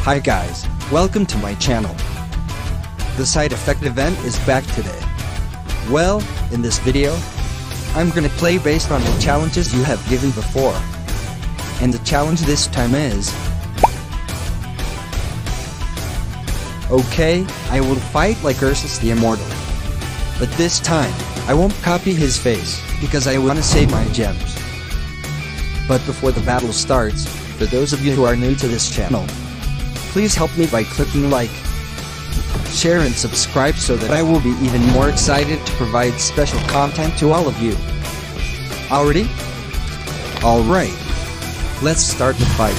Hi guys, welcome to my channel. The side effect event is back today. Well, in this video, I'm gonna play based on the challenges you have given before. And the challenge this time is... Okay, I will fight like Ursus the Immortal. But this time, I won't copy his face, because I wanna save my gems. But before the battle starts, for those of you who are new to this channel, please help me by clicking like, share and subscribe so that I will be even more excited to provide special content to all of you. Already? Alright. Let's start the fight.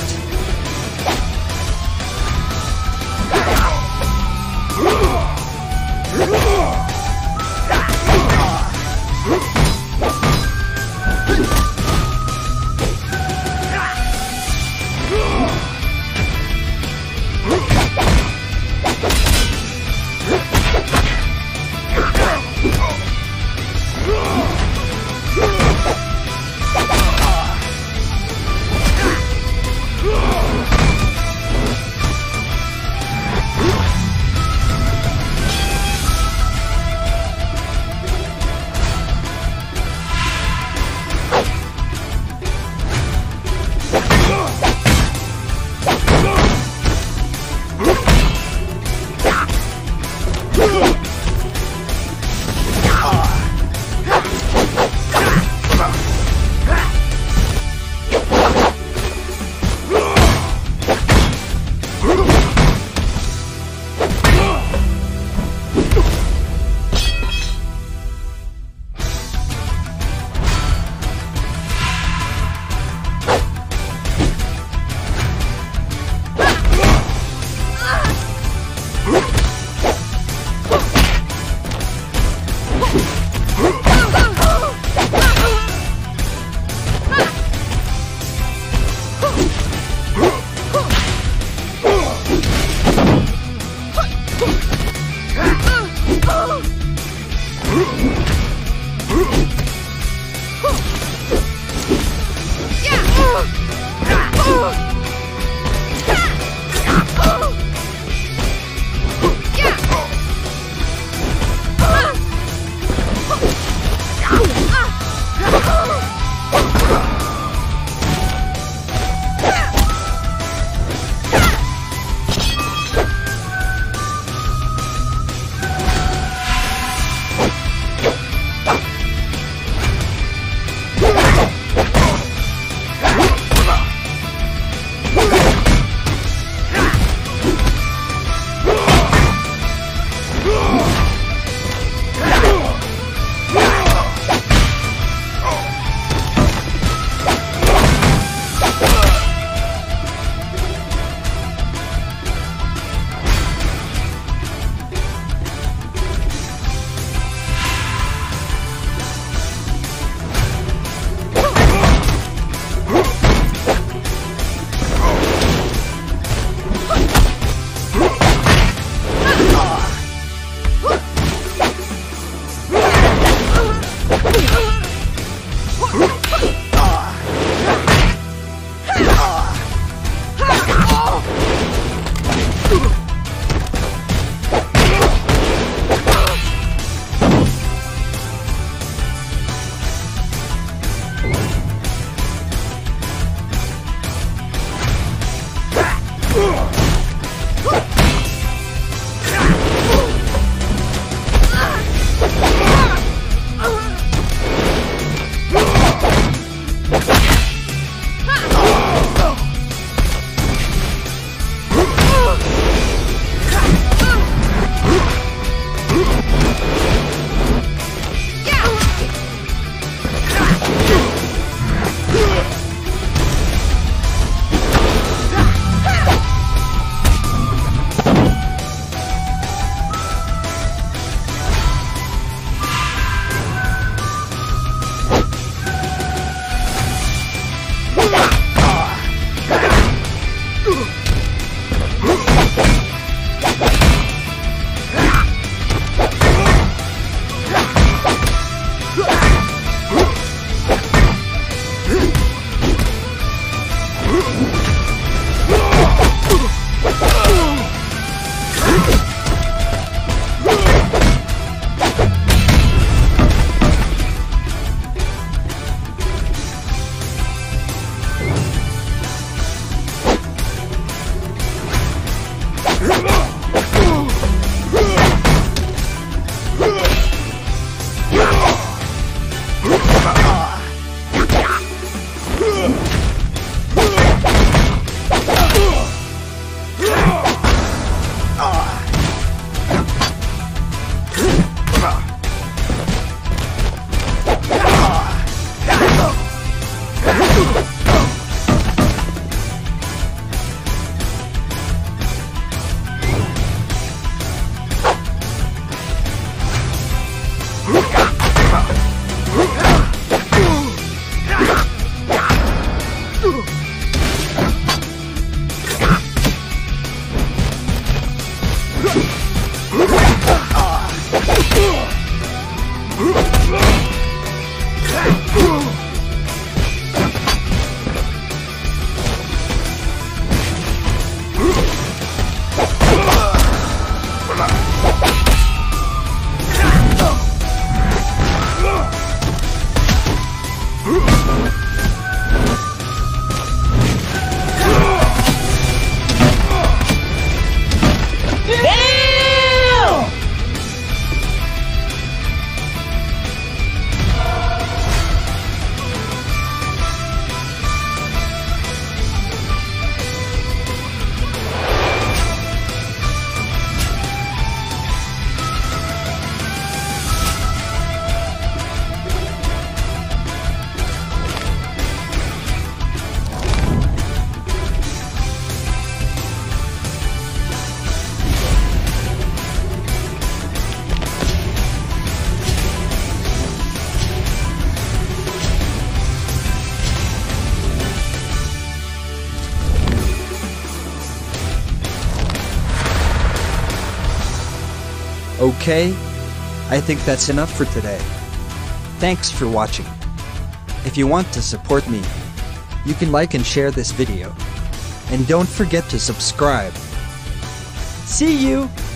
Okay, I think that's enough for today. Thanks for watching. If you want to support me, you can like and share this video. And don't forget to subscribe. See you!